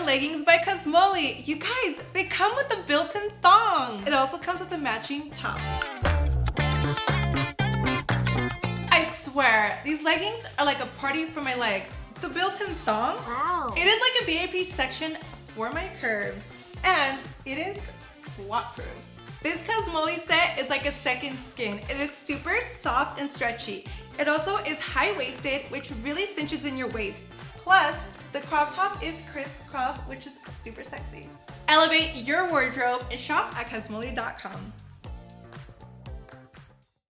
leggings by Cosmolle. You guys, they come with a built-in thong. It also comes with a matching top. I swear, these leggings are like a party for my legs. The built-in thong, Wow. It is like a VIP section for my curves, and it is squat proof. This Cosmolle set is like a second skin. It is super soft and stretchy. It also is high-waisted, which really cinches in your waist. Plus, the crop top is crisscross, which is super sexy. Elevate your wardrobe and shop at Cosmolle.com.